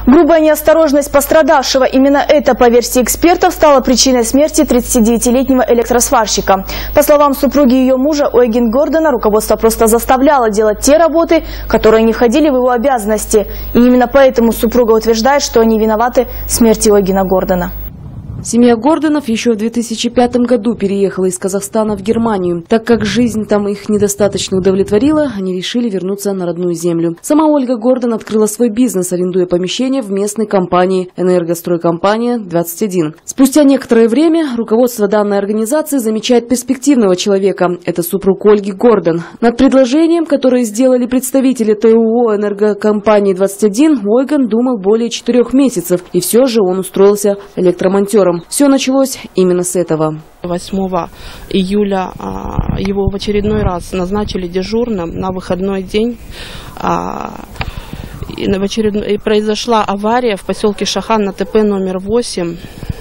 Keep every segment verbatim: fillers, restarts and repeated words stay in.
Грубая неосторожность пострадавшего, именно это, по версии экспертов, стало причиной смерти тридцатидевятилетнего электросварщика. По словам супруги ее мужа Ойген Гордона, руководство просто заставляло делать те работы, которые не входили в его обязанности. И именно поэтому супруга утверждает, что они виноваты в смерти Ойгена Гордона. Семья Гордонов еще в две тысячи пятом году переехала из Казахстана в Германию. Так как жизнь там их недостаточно удовлетворила, они решили вернуться на родную землю. Сама Ольга Гордон открыла свой бизнес, арендуя помещение в местной компании «Энергостройкомпания двадцать один». Спустя некоторое время руководство данной организации замечает перспективного человека. Это супруг Ольги Гордон. Над предложением, которое сделали представители ТО «Энергокомпании двадцать один», Ойген думал более четырех месяцев. И все же он устроился электромонтером. Все началось именно с этого. восьмого июля а, его в очередной раз назначили дежурным на выходной день. А, и, в очередной, и произошла авария в поселке Шахан на ТП номер восемь.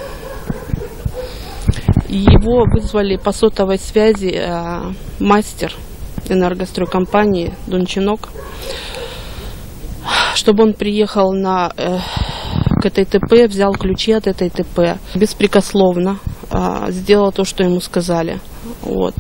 Его вызвали по сотовой связи а, мастер энергостройкомпании Дунчинок, чтобы он приехал на... Э, к этой ТП, взял ключи от этой ТП, беспрекословно а, сделал то, что ему сказали. Вот.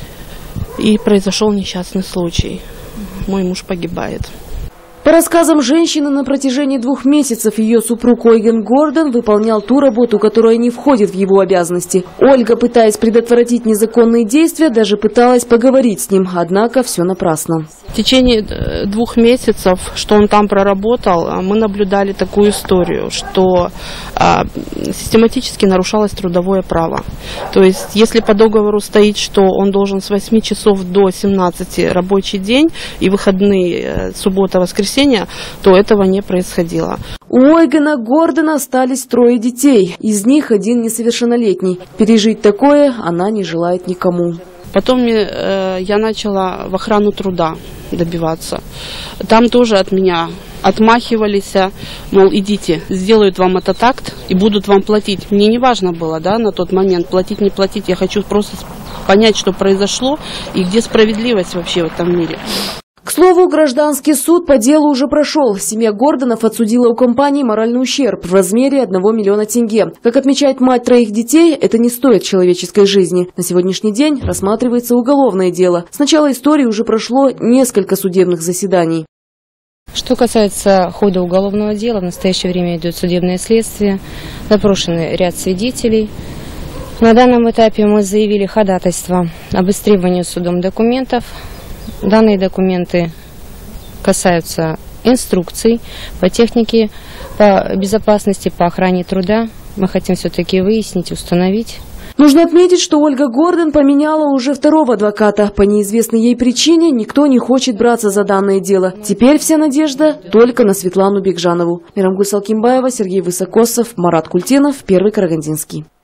И произошел несчастный случай. Мой муж погибает. По рассказам женщины, на протяжении двух месяцев ее супруг Ойген Гордон выполнял ту работу, которая не входит в его обязанности. Ольга, пытаясь предотвратить незаконные действия, даже пыталась поговорить с ним, однако все напрасно. В течение двух месяцев, что он там проработал, мы наблюдали такую историю, что а, систематически нарушалось трудовое право. То есть, если по договору стоит, что он должен с восьми часов до семнадцати рабочий день и выходные, суббота, воскресенье, то этого не происходило. У Ойгена Гордона остались трое детей, из них один несовершеннолетний. Пережить такое она не желает никому. Потом э, я начала в охрану труда добиваться. Там тоже от меня отмахивались, мол, идите, сделают вам этот акт и будут вам платить. Мне не важно было, да, на тот момент, платить, не платить. Я хочу просто понять, что произошло и где справедливость вообще в этом мире. К слову, гражданский суд по делу уже прошел. Семья Гордонов отсудила у компании моральный ущерб в размере одного миллиона тенге. Как отмечает мать троих детей, это не стоит человеческой жизни. На сегодняшний день рассматривается уголовное дело. С начала истории уже прошло несколько судебных заседаний. Что касается хода уголовного дела, в настоящее время идет судебное следствие, допрошены ряд свидетелей. На данном этапе мы заявили ходатайство об истребовании судом документов. Данные документы касаются инструкций по технике, по безопасности, по охране труда. Мы хотим все-таки выяснить, установить. Нужно отметить, что Ольга Гордон поменяла уже второго адвоката. По неизвестной ей причине никто не хочет браться за данное дело. Теперь вся надежда только на Светлану Бекжанову. Мирамгуль Салкимбаева, Сергей Высокосов, Марат Культенов, Первый Карагандинский.